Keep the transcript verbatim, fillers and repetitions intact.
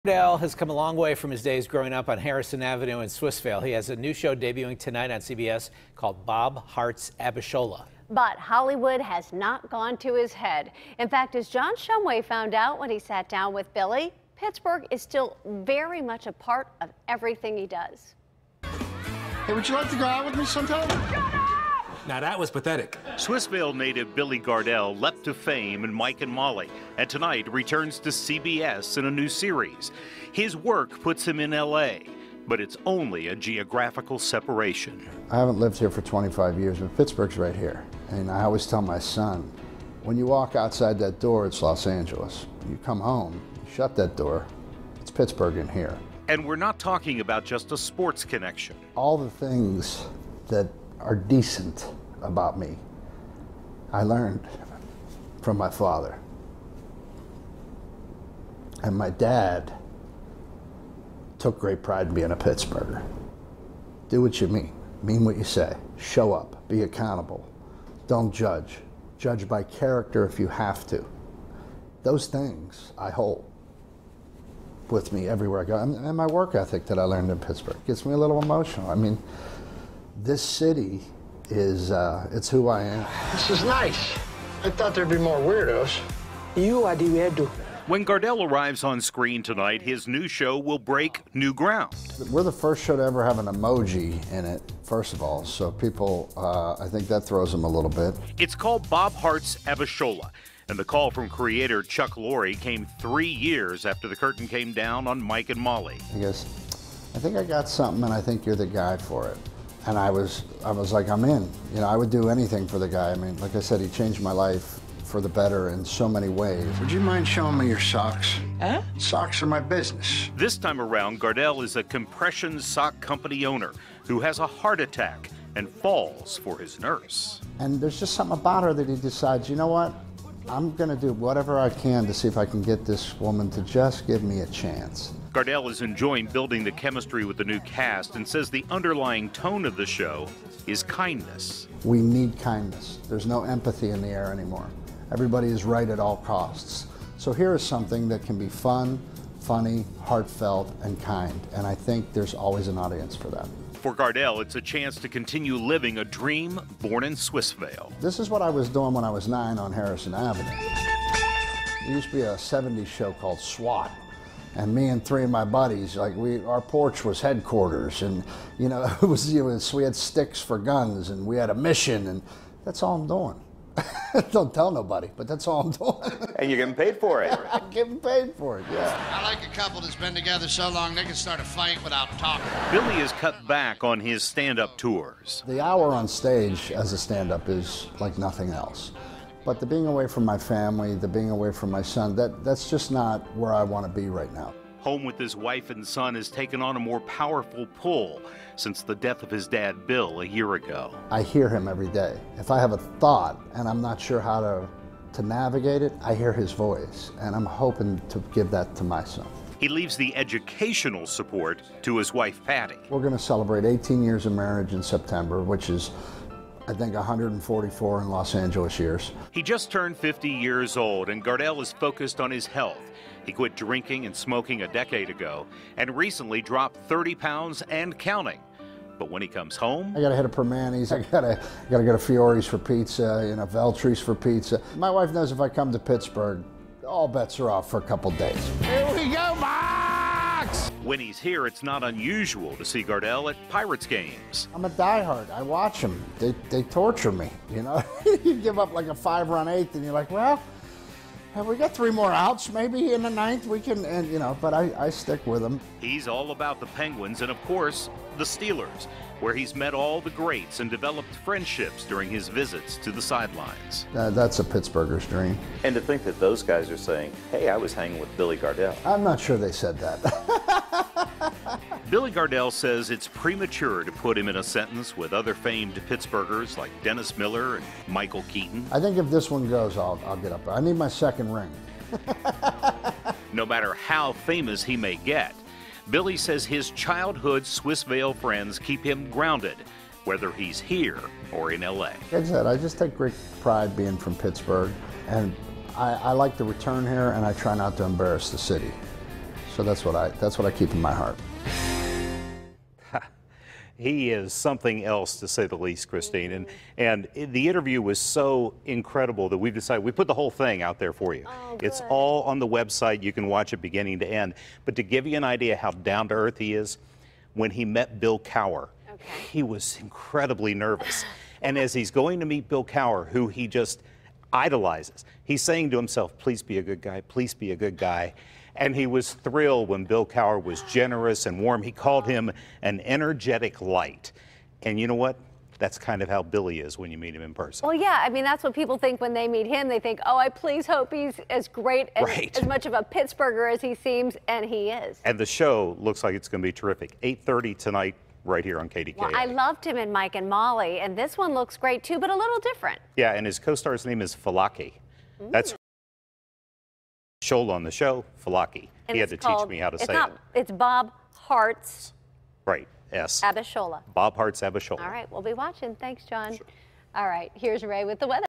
Gardell has come a long way from his days growing up on Harrison Avenue in Swissvale. He has a new show debuting tonight on C B S called Bob Hearts Abishola. But Hollywood has not gone to his head. In fact, as John Shumway found out when he sat down with Billy, Pittsburgh is still very much a part of everything he does. Hey, would you like to go out with me sometime? Now that was pathetic. Swissvale native Billy Gardell leapt to fame in Mike and Molly, and tonight returns to C B S in a new series. His work puts him in L A, but it's only a geographical separation. I haven't lived here for twenty-five years, but Pittsburgh's right here. And I always tell my son, when you walk outside that door, it's Los Angeles. You come home, you shut that door, it's Pittsburgh in here. And we're not talking about just a sports connection. All the things that are decent about me, I learned from my father. And my dad took great pride in being a Pittsburgher. Do what you mean, mean what you say, show up, be accountable, don't judge. Judge by character if you have to. Those things I hold with me everywhere I go. And, and my work ethic that I learned in Pittsburgh gets me a little emotional. I mean, this city is, uh, it's who I am. This is nice. I thought there'd be more weirdos. You are the weirdo. When Gardell arrives on screen tonight, his new show will break new ground. We're the first show to ever have an emoji in it, first of all, so people, uh, I think that throws them a little bit. It's called Bob Hearts Abishola, and the call from creator Chuck Lorre came three years after the curtain came down on Mike and Molly. He goes, I think I got something and I think you're the guy for it. And I was, I was like, I'm in. You know, I would do anything for the guy. I mean, like I said, he changed my life for the better in so many ways. Would you mind showing me your socks? Huh? Socks are my business. This time around, Gardell is a compression sock company owner who has a heart attack and falls for his nurse. And there's just something about her that he decides, you know what? I'm gonna do whatever I can to see if I can get this woman to just give me a chance. Gardell is enjoying building the chemistry with the new cast and says the underlying tone of the show is kindness. We need kindness. There's no empathy in the air anymore. Everybody is right at all costs. So here is something that can be fun, funny, heartfelt, and kind. And I think there's always an audience for that. For Gardell, it's a chance to continue living a dream born in Swissvale. This is what I was doing when I was nine on Harrison Avenue. There used to be a seventies show called SWAT. And me and three of my buddies, like we, our porch was headquarters, and you know, it was, it was, we had sticks for guns, and we had a mission, and that's all I'm doing. Don't tell nobody, but that's all I'm doing. And you're getting paid for it. I'm getting paid for it, yeah. I like a couple that's been together so long they can start a fight without talking. Billy has cut back on his stand-up tours. The hour on stage as a stand-up is like nothing else. But the being away from my family, the being away from my son, that, that's just not where I want to be right now. Home with his wife and son has taken on a more powerful pull since the death of his dad, Bill, a year ago. I hear him every day. If I have a thought and I'm not sure how to, to navigate it, I hear his voice, and I'm hoping to give that to my son. He leaves the educational support to his wife, Patty. We're going to celebrate eighteen years of marriage in September, which is, I think, one hundred forty-four in Los Angeles years. He just turned fifty years old, and Gardell is focused on his health. He quit drinking and smoking a decade ago and recently dropped thirty pounds and counting. But when he comes home, I gotta hit a Permanis, I gotta, gotta go to Fiore's for pizza, you know, Veltri's for pizza. My wife knows if I come to Pittsburgh, all bets are off for a couple days. Here we go, Max! When he's here, it's not unusual to see Gardell at Pirates games. I'm a diehard. I watch them. They, they torture me, you know? You give up like a five-run eighth, and you're like, well, have we got three more outs? Maybe in the ninth we can, and you know, but I, I stick with them. He's all about the Penguins and, of course, the Steelers, where he's met all the greats and developed friendships during his visits to the sidelines. Uh, that's a Pittsburgher's dream. And to think that those guys are saying, hey, I was hanging with Billy Gardell. I'm not sure they said that. Billy Gardell says it's premature to put him in a sentence with other famed Pittsburghers like Dennis Miller and Michael Keaton. I think if this one goes, I'll, I'll get up. I need my second ring. No matter how famous he may get, Billy says his childhood Swissvale friends keep him grounded, whether he's here or in L A. Like I said, I just take great pride being from Pittsburgh, and I, I like to return here, and I try not to embarrass the city. So So that's what I that's what I keep in my heart. He is something else, to say the least, Christine. And and the interview was so incredible that we've decided we put the whole thing out there for you. Oh, it's good. all on the website. You can watch it beginning to end. But to give you an idea how down to earth he is, when he met Bill Cowher, okay. he was incredibly nervous. And as he's going to meet Bill Cowher, who he just idolizes, he's saying to himself, please be a good guy, please be a good guy. And he was thrilled when Bill Cowher was generous and warm. He called him an energetic light. And you know what? That's kind of how Billy is when you meet him in person. Well, yeah, I mean, that's what people think when they meet him. They think, oh, I please hope he's as great, as, Right. as much of a Pittsburgher as he seems, and he is. And the show looks like it's going to be terrific. eight thirty tonight, right here on K D K A. Well, I loved him in Mike and Molly, and this one looks great too, but a little different. Yeah, and his co-star's name is Falaki. Mm. That's Shola on the show, Falaki. And He had to it's called, teach me how to it's say not, it. It's Bob Hart's Right, S. Abishola. Bob Hart's Abishola. All right, we'll be watching. Thanks, John. Sure. All right, here's Ray with the weather.